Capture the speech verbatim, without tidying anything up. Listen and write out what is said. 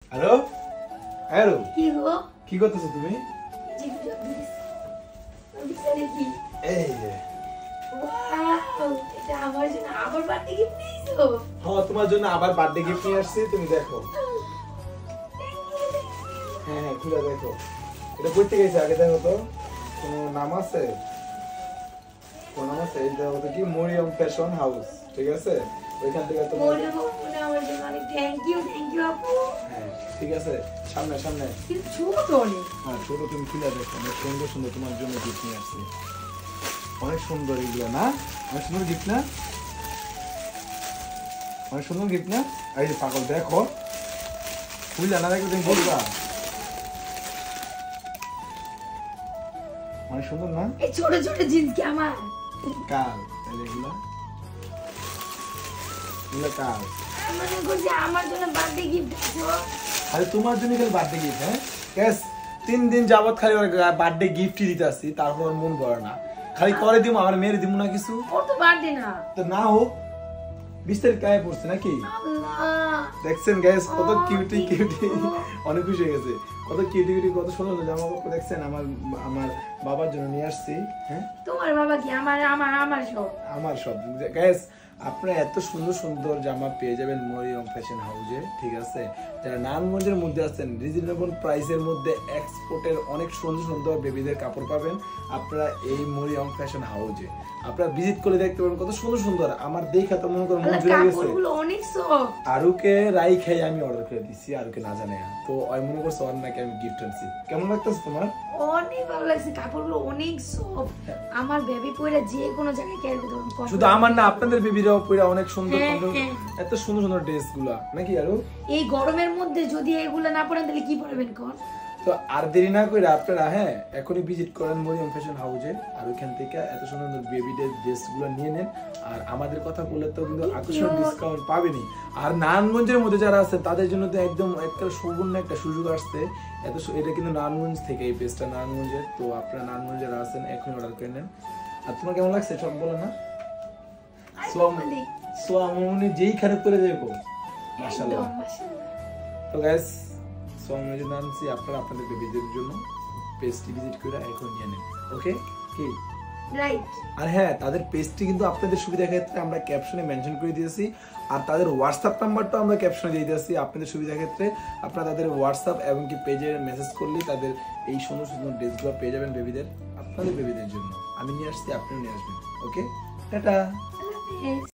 Hello hello কি গো কি করতেছো তুমি? এই যে ওয়াও এটা আমার জন্য আবার বার্থডে গিফট নিয়েছো। হ্যাঁ তোমার জন্য আবার বার্থডে গিফট নিয়ে আসছি, তুমি দেখো। হ্যাঁ হ্যাঁ খুলে দেখো। এটা কই থেকে এসেছে আগে দেখো তো, কোনো নাম আছে? কোন নাম আছে? এই দেখো তো কি মরিয়ম ফ্যাশন হাউস, ঠিক আছে? ওইখান থেকে তো মরিয়ম আপু আমার জন্য অনেক থ্যাংক ইউ থ্যাংক ইউ আপু। হ্যাঁ ঠিক আছে, সামনে সামনে। কিন্তু ছোট অনেক। হ্যাঁ ছোট, তুমি খুলে দেখো, অনেক সুন্দর সুন্দর তোমার জন্য গিফট নিয়ে আসছি। অনেক সুন্দর এগুলো না? অনেক সুন্দর গিফট না? অনেক সুন্দর গিফট না? এই যে পাগল দেখো, খুলে না দেখলে তুমি বলবা। অনেক সুন্দর না? এই ছোট ছোট জিন্স কি আমার? কাল তাহলে এগুলা এগুলা কাল আমি মনে করছি আমার জন্য বার্থডে গিফট দিছো। আরে তোমার জন্য খালি বার্থডে গিফট? হ্যাঁ গ্যাস তিন দিন যাবত খালি বার্থডে গিফটই দিতে আসছি, তারপর ওর মন ভরে না। খালি করে দিব, আমার মেয়ের দিব না কিছু। ওর তো বার্থডে না। তো না হোক, বিশ তারিখ গায়ে পড়ছে নাকি? আল্লাহ দেখছেন গ্যাস কত কিউটি কিউটি, অনেক খুশি হয়ে গেছে। কত কিউটি কিউটি, কত সুন্দর জামা কাপড় দেখছেন। আমার আমার বাবার জন্য নিয়ে আসছি। হ্যাঁ তোমার বাবা কি আমার আমার আমার সব আমার সব গ্যাস। আপনারা এত সুন্দর সুন্দর জামা পেয়ে যাবেন মরিয়ম ফ্যাশন হাউসে, ঠিক আছে? যারা নারায়ণগঞ্জের মধ্যে আছেন, রিজনেবল প্রাইসের মধ্যে এক্সপোর্টের অনেক সুন্দর সুন্দর বেবিদের কাপড় পাবেন আপনারা এই মরিয়ম ফ্যাশন হাউসে। আপনারা ভিজিট করে দেখতে পাবেন কত সুন্দর সুন্দর। আমার দেখা তো মনে করেন মন জুড়ে গেছে। কাপড়গুলো অনেক সফট। আরুকে রাই খাই আমি অর্ডার করে দিছি, আরুকে না জানে। তো ওই মনে করছে ওর নাকি আমি গিফট আনছি। কেমন লাগতেছে তোমার? অনেক ভালো লাগছে, কাপড়গুলো অনেক সফট। আমার বেবি পয়রা যে কোনো জায়গায় ক্যারি করতে পারবে। শুধু আমার না, আপনাদের বেবিরাও পয়রা অনেক সুন্দর হ্যাঁ, সুন্দর, হ্যাঁ। এত সুন্দর সুন্দর ড্রেসগুলো নাকি আরু? এই গরমের মধ্যে যদি এগুলো না পরেন তাহলে কি পরবেন কোন? তো আর দেরি না করে আপনারা হ্যাঁ এখনই ভিজিট করেন মরিয়ম ফ্যাশন হাউসে, আর ওইখান থেকে এত সুন্দর সুন্দর বেবিদের ড্রেসগুলো নিয়ে নেন। আর আমাদের কথা বললে তো কিন্তু আকর্ষণীয় ডিসকাউন্ট পাবেনই। আর নারায়ণগঞ্জের মধ্যে যারা আছে তাদের জন্য তো একদম একটা সুবর্ণ একটা সুযোগ আসছে। এত সু- এটা কিন্তু নারায়ণগঞ্জ থেকে, এই পেজটা নারায়ণগঞ্জের। তো আপনারা নারায়ণগঞ্জে যারা আছেন এখনই অর্ডার করে নেন। আর তোমার কেমন লাগছে সব বলো না? সোয়াম সোয়ামনি যেই খারাপ করে যাবো মাশাআল্লাহ। তো গাইস সোয়ামনি নামছি, আপনারা আপনাদের বেবিদের জন্য পেজটি ভিজিট করে এখন নিয়ে নেন। ওকে কি রাইট? আর হ্যাঁ তাদের পেজটি কিন্তু আপনাদের সুবিধা ক্ষেত্রে আমরা ক্যাপশনে মেনশন করে দিয়েছি, আর তাদের হোয়াটসঅ্যাপ নাম্বারটাও আমরা ক্যাপশনে দিয়ে দিয়েছি। আপনাদের সুবিধা ক্ষেত্রে আপনারা তাদের হোয়াটসঅ্যাপ এবং কি পেজে মেসেজ করলেই তাদের এই সুন্দর সুন্দর ড্রেসগুলো পেয়ে যাবেন বেবিদের, আপনাদের বেবিদের জন্য। আমি নিয়ে আসছি, আপনিও নিয়ে আসবেন। Okay tata.